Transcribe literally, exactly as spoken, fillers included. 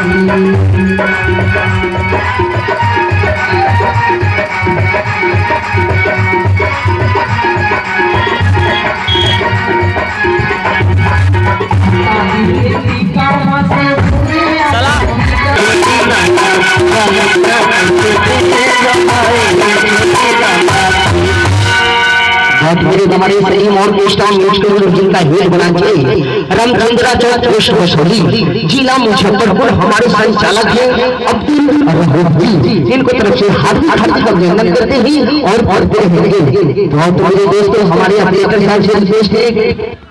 हमारे सही और पोस्टा मुश्किल जिनका हेड बना चाहिए रामचंद्रा चौक पोस्ट वसूली जिला मुजफ्फरपुर हमारे संचालक हैं अब्दुल रहीम, इनको तरफ से हार्दिक हार्दिक अभिनंदन करते हैं और पढ़ते रहेंगे। तो मेरे दोस्तों हमारे अपने साहब से